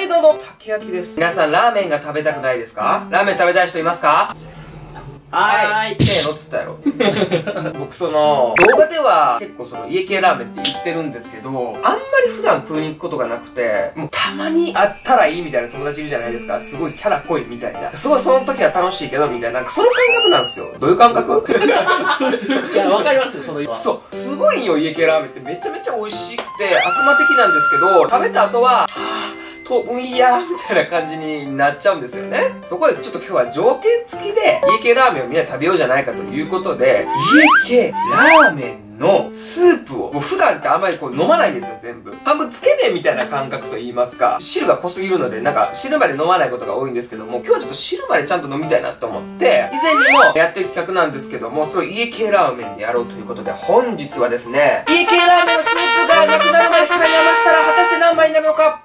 はいどうも、竹焼です。皆さんラーメンが食べたくないですか？ラーメン食べたい人いますか？はい。せーのっつったやろ。僕動画では結構家系ラーメンって言ってるんですけど、あんまり普段食いに行くことがなくて、もうたまに会ったらいいみたいな友達いるじゃないですか。すごいキャラ濃いみたいな。すごいその時は楽しいけど、みたいな。その感覚なんですよ。どういう感覚？ いや、わかりますよ、その今。 そう。すごいよ、家系ラーメンってめちゃめちゃ美味しくて、悪魔的なんですけど、食べた後は、と、いやーみたいな感じになっちゃうんですよね。そこでちょっと今日は条件付きで家系ラーメンをみんな食べようじゃないかということで、家系ラーメンのスープを、もう普段ってあんまり飲まないんですよ、全部。半分つけ麺みたいな感覚と言いますか、汁が濃すぎるので、汁まで飲まないことが多いんですけども、今日はちょっと汁までちゃんと飲みたいなと思って、以前にもやってる企画なんですけども、それを家系ラーメンでやろうということで、本日はですね、家系ラーメンのスープがなくなるまで買い余したら、果たして何杯になるのか、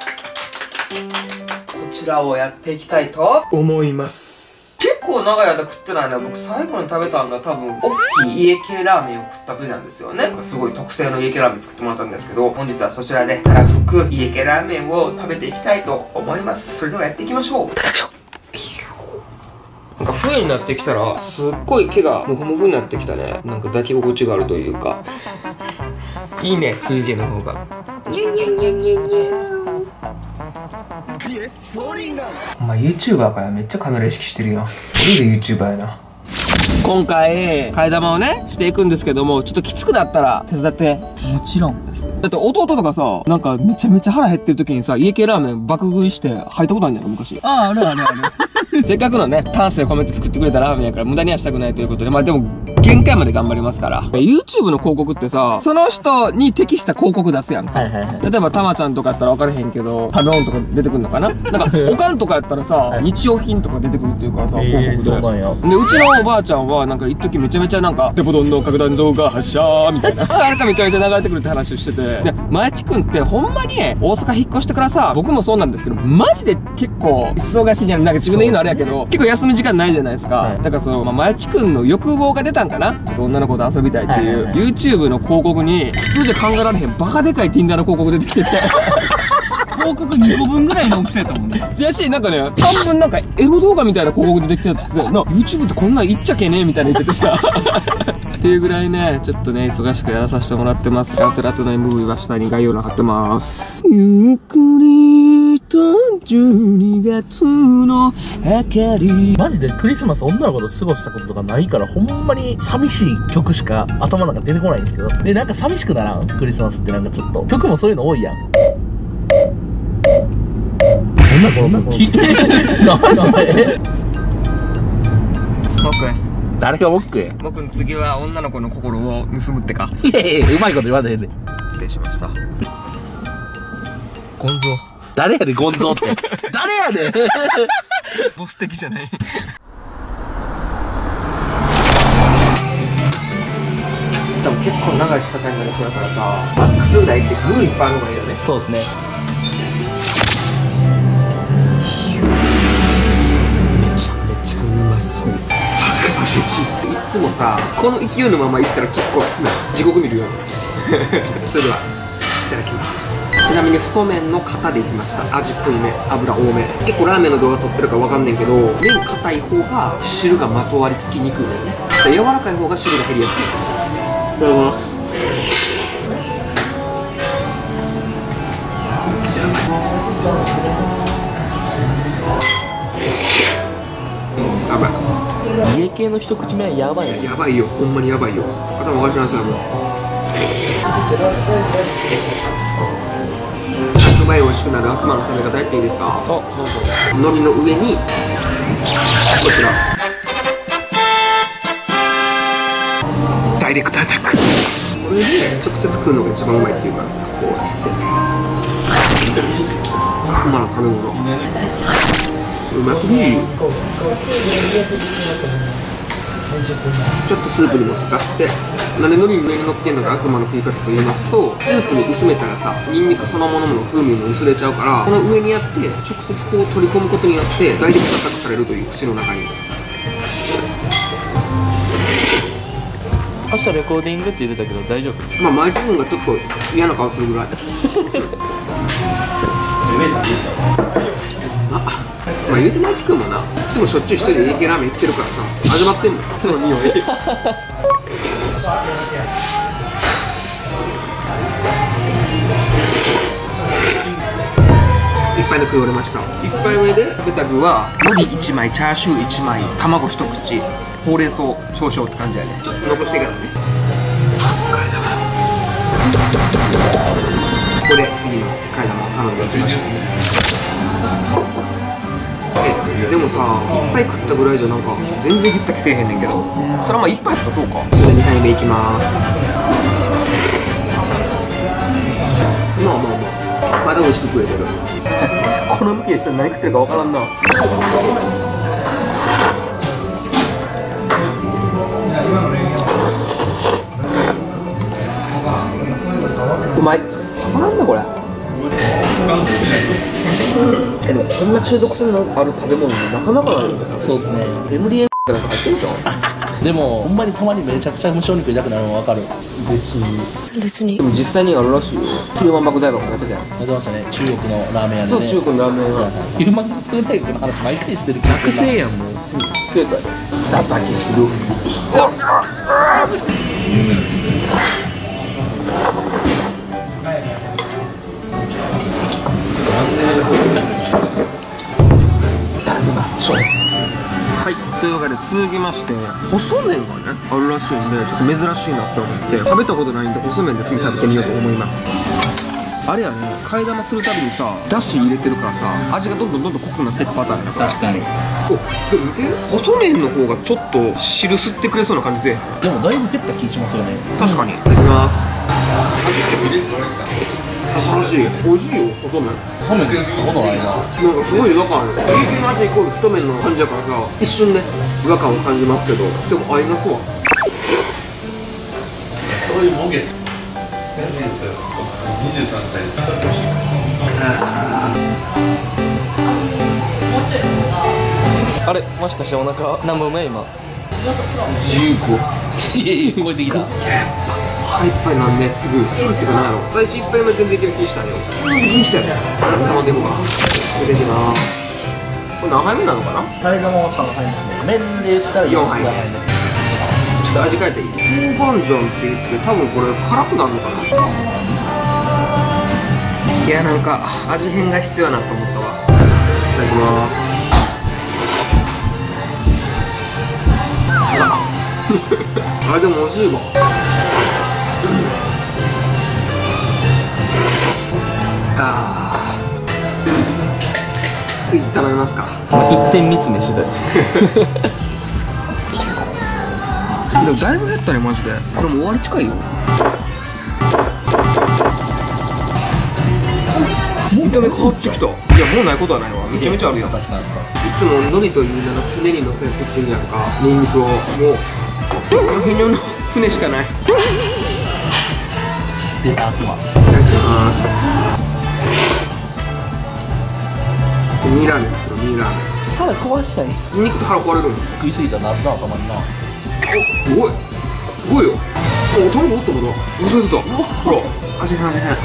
こちらをやっていきたいと思います。結構長い間食ってないのは僕最後に食べたのが多分大きい家系ラーメンを食った部位なんですよね。すごい特製の家系ラーメン作ってもらったんですけど、本日はそちらでたらふく家系ラーメンを食べていきたいと思います。それではやっていきましょう。なんか冬になってきたらすっごい毛がモフモフになってきたね。なんか抱き心地があるというかいいね、冬毛の方が。ニャンニャンニャンニャンニャン。お前 YouTuber からめっちゃカメラ意識してるやん。俺で YouTuber やな。今回替え玉をねしていくんですけども、ちょっときつくなったら手伝って。もちろんです。だって弟とかさ、なんかめちゃめちゃ腹減ってる時にさ、家系ラーメン爆食いして吐いたことあるんやろ昔。あるあるある。せっかくのね、丹精を込めて作ってくれたラーメンやから無駄にはしたくないということで、まあでも限界まで頑張りますから。YouTube の広告ってさ、その人に適した広告出すやんか。例えばたまちゃんとかやったら分からへんけど、食べ物とか出てくるのかな。なんかおかんとかやったらさ、日用品とか出てくるっていうからさ、広告で。そうなんや。でうちのおばあちゃんはなんか一時めちゃめちゃなんかデポドンの核弾頭が発射みたいなあれかめちゃめちゃ流れてくるって話をしてて、で前地君ってほんまに大阪引っ越してからさ、僕もそうなんですけどマジで結構忙しいじゃん。なんか自分で言うのあれやけど結構休む時間ないじゃないですか。だから前地君の欲望が出たんかな。ちょっと女の子と遊びたいっていう YouTube の広告に普通じゃ考えられへんバカでかい Tinder の広告出てきてて広告2個分ぐらいの大きさやったもんね。やし、なんかね、半分なんかエロ動画みたいな広告出てきたやつで、YouTube ってこんなん言っちゃけねえみたいな言っててさ。っていうぐらいね、ちょっとね、忙しくやらさせてもらってます。ラテラテの MV は下に概要欄貼ってます。ゆっくりと12月の明かり。 マジでクリスマス女の子と過ごしたこととかないから、ほんまに寂しい曲しか頭の中出てこないんですけど。で、なんか寂しくならん？クリスマスってなんかちょっと。曲もそういうの多いやん。なんだこの何それ。誰が僕や。 僕の次は女の子の心を盗むってか。 いやいや、うまいこと言わねえで。 失礼しました。ゴンゾー。 誰やで、ゴンゾーって。誰やで。 ボス的じゃない。多分結構長い戦いになりそうだからさ、マックスぐらいってグーいっぱいあるのがいいよね。 そうですね。 いつもさ、この勢いのままいったら結構きつない。地獄見るよ。それでは、いただきます。ちなみに太麺の型でいきました。味濃いめ、油多め。結構ラーメンの動画撮ってるかわかんねんけど、麺硬い方が汁がまとわりつきにくいんだよね。柔らかい方が汁が減りやすいです。やばい。 家系の一口目はやばいよ。 やばいよ、ほんまにやばいよ。頭おかしなさいもう。100倍美味しくなる悪魔の食べ方やっていいですか？どうぞ。海苔の上にこちらダイレクトアタック。これで直接食うのが一番うまいっていうからさ、こうやって悪魔の食べ物うますぎる。ちょっとスープにも溶かして、なんで海苔に上に乗ってんのが悪魔の食い方と言いますと、スープに薄めたらさ、ニンニクそのものの風味も薄れちゃうから、この上にやって直接こう取り込むことによってダイレクトアタックされるという口の中に。 明日レコーディングって言ってたけど大丈夫？ まあ前自分がちょっと嫌な顔するぐらい。 まあ言うてもあきくんもな、いつもしょっちゅう一人で家系ラーメン行ってるからさ、味わってんのその匂い。いっぱいの食い終わりました。1杯目で食べた具は海苔1枚、チャーシュー1枚、卵1口、ほうれん草少々って感じやね。ちょっと残していかないね。ここで次の替え玉を頼んでいきましょう。でもさ、1杯食ったぐらいじゃなんか全然減った気せえへんねんけど、それはまあ1杯とかそうか。じゃあ2杯目いきます。まあまあまあ、まだ美味しく食えてる。この向きでしたら何食ってるかわからんな。うまい。なんだこれ。でもこんな中毒性のある食べ物なかなかないよね。 そうですね。 レムリエンなんか入ってんじゃん。 でもほんまにたまにめちゃくちゃ無性肉痛くなるの分かる。 別にでも実際にあるらしいよ。ヒューマン爆大学のやつやん。 やってましたね。中国のラーメン屋でそう、 ね。 中国のラーメン屋。 ヒューマン爆大学の話毎回してるけど学生やんもう。正解。さたけひろ。はい、というわけで続きまして細麺がねあるらしいんで、ちょっと珍しいなって思って食べたことないんで細麺で次食べてみようと思います。あれやね、替え玉するたびにさだし入れてるからさ味がどんどん濃くなっていくパターンやな。 確かに。 お、でも見て、細麺の方がちょっと汁吸ってくれそうな感じで。 でもだいぶ減った気しますよね。 確かに。いただきます。楽しい。美味しいよ、細麺。 細麺って食ったことないな。 なんかすごい違和感ある。ピリピリの味イコール太麺の感じだからさ、一瞬ね違和感を感じますけど、でも合いますわ。 そういうもんです。23歳。 あれ、もしかしてお腹何本目今 15。いや超えてきた。 腹いっぱいなんですぐってかなんやろ、最初1杯目全然いける気したんよ。急に来たよ。まず卵でもが出てきます。これ何杯目なのかな。 替え玉は3杯ですね。麺で言ったら 4杯目。ちょっと味変えていい？豆板醤って言って多分これ辛くなるのかな。いや、なんか味変が必要やなと思ったわ。いただきます。あれでも美味しいわ。次頼みますか。一点三つね次第。でもだいぶ減ったねマジで。でも終わり近いよ。見た目変わってきた。いや、もうないことはないわ。めちゃめちゃあるやん。いつも海苔という名の船に乗せてってるやんか、ニンニクを。もうこの辺の船しかない。 出た悪魔。 いただきます。ミーラーメン作ろう、ミーラーメン。 腹壊したい。 ニンニクと腹壊れるの。 食いすぎたらなるな、たまにな。 すごいすごいよ。お、卵おったもんな。忘れてた。ほら、味変味変。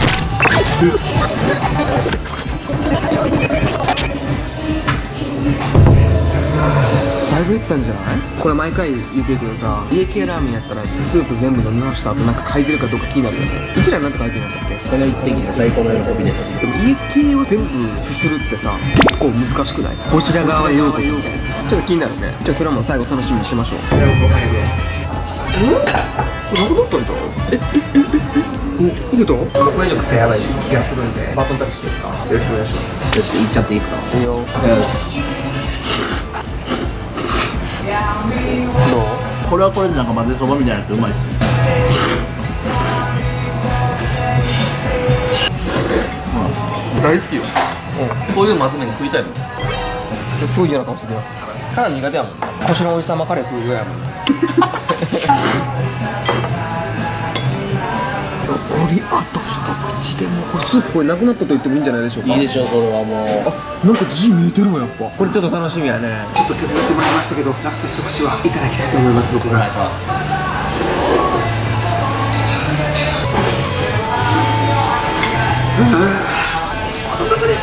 だいぶいったんじゃない？これ毎回言ってるけどさ、家系ラーメンやったらスープ全部飲みました後なんか書いてるかどうか気になるよね。一覧なんて書いてるんだっけ？ この一滴が最高の喜びです。 でも家系を全部すするってさ結構難しくない？こちら側へようこそみたいな。ちょっと気になるね。じゃあそれはもう最後楽しみにしましょう。これなくなったんじゃん。いいこと？もうこれ以上食ったらやばい気がするんでバトンタッチしていいですか？よろしくお願いします。 ちょっといっちゃっていいですか？ いいよ。どう？ これはこれでなんか混ぜそばみたいなやつうまいっすね。 大好きよ。こういうまず麺食いたいもん。すごい嫌な顔するよ。ただ苦手やもん。腰のおじさまカレー食うぐらいやもん。残りあと一口でもこれスープこれなくなったと言ってもいいんじゃないでしょうか。 いいでしょう、それはもう。 あ、なんか字見えてるわやっぱ。これちょっと楽しみやね。ちょっと手伝ってもらいましたけどラスト一口はいただきたいと思います僕が。 お願いします。 後ずくで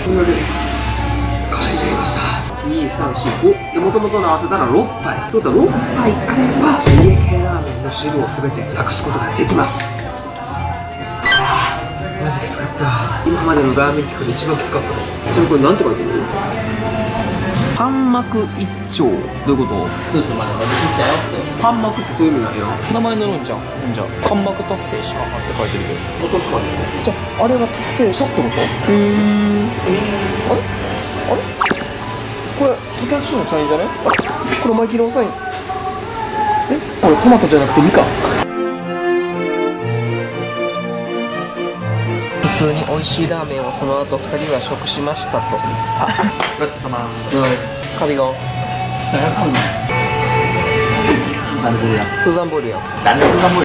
というわけで書いてありました。12345で、もともとの合わせたら6杯ということは6杯あれば家系ラーメンの汁を全てなくすことができます。マジきつかった。今までのラーメン企画で一番きつかった。ちなみにこれなんて書いてる？半膜一丁。どういうこと？ スープまで伸びきったよって。 半膜ってそういう意味なんや。 名前載るんじゃん。じゃあ半膜達成者って書いてるけど、 落としまで。 じゃああれは達成者ってこと？あれこれ竹内のサインじゃね？あれこれマイキーのサイン。これトマトじゃなくてミカ。普通に美味しいラーメンをその後2人は食しましたとさ。 ごちそうさま。 カビゴン誰かんの？なんでこれや。 スーザンボールや。 誰がそんなもん